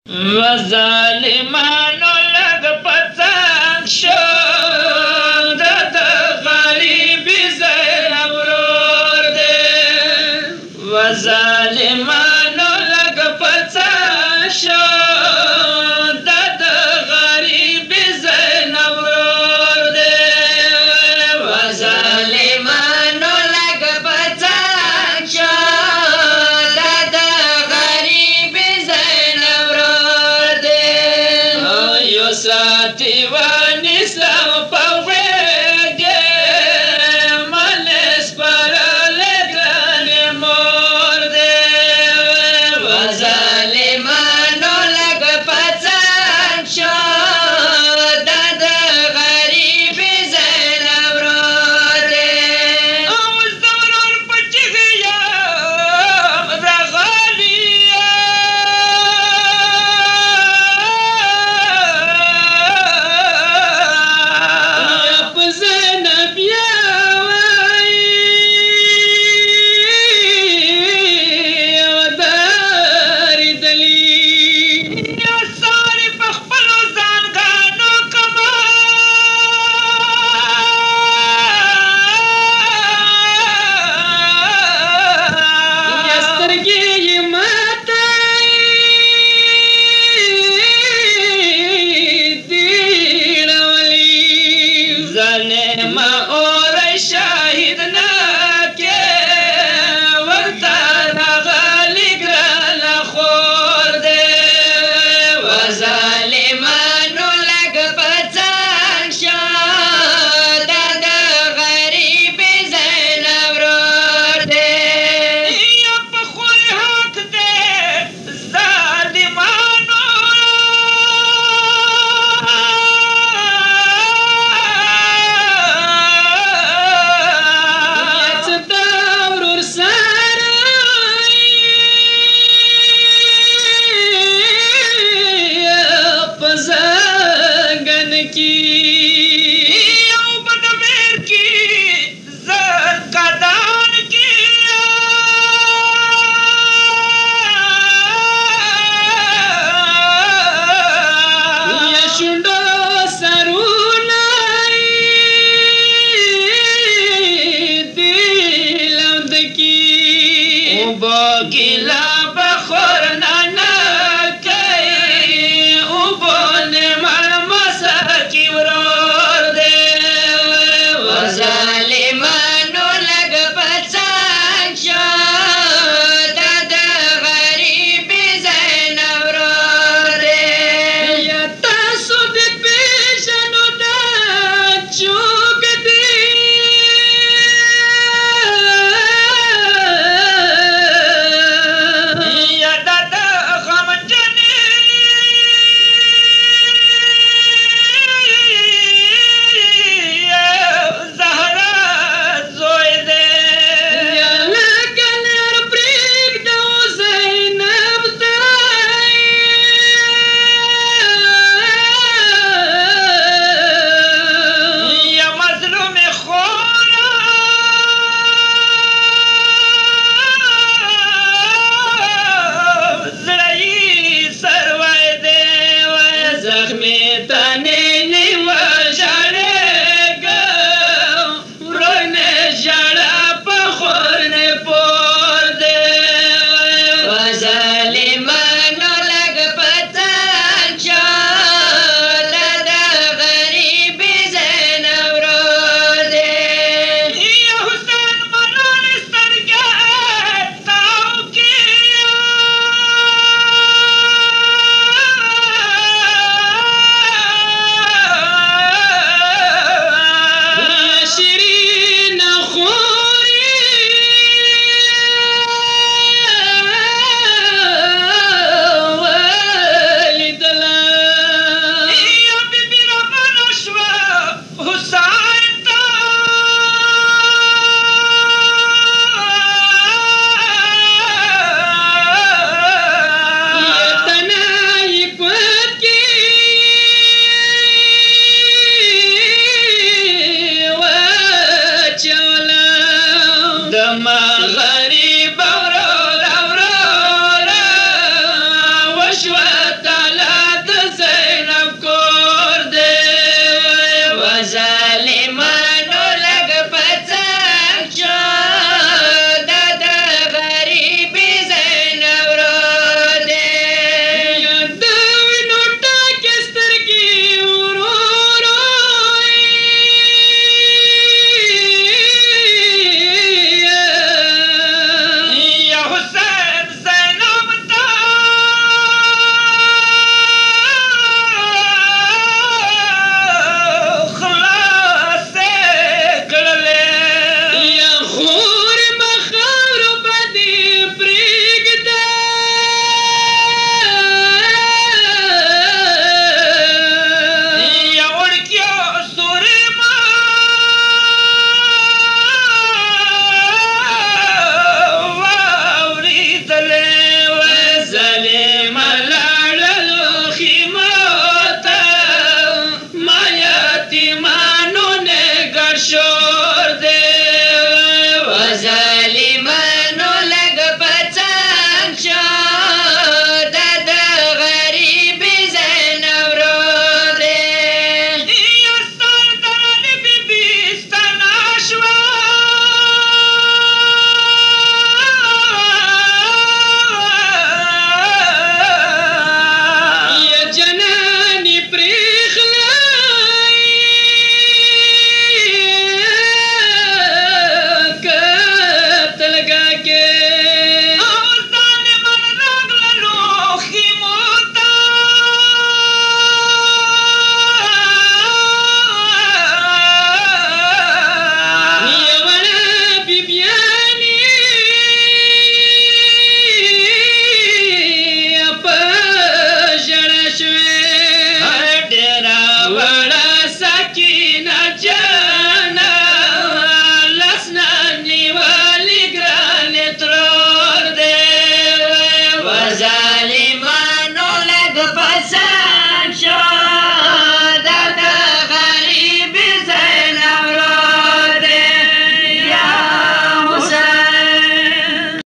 وظالمانو لږ په څنګ شو د غریبي زینب ورور دی وظالمانو لږ په څنګ شو د غریبي زینب ورور دی وظالمانو لږ په څنګ شو د غریبي زینب ورور دی یو ساتي ون اسلام په ویږي ملس پر لګرانې مور دی وظالمانو لږ په څنګ شو د غریبي زینب ورور دی اوس د ورور په چیغې یم راغلی په زینب یا وایي ودارېدلي یا ساري په خپلو ځانګانو کما یا سترګې یې ماته دیړولي ظالمه اوره شاهد نه کې ورته راغلي ګرانه خور دی وظالمانو لږ په څنګ شو د غریبي زینب ورور دی یا په خور حق دی ظالمانو څه د ورور سره په زنګن کې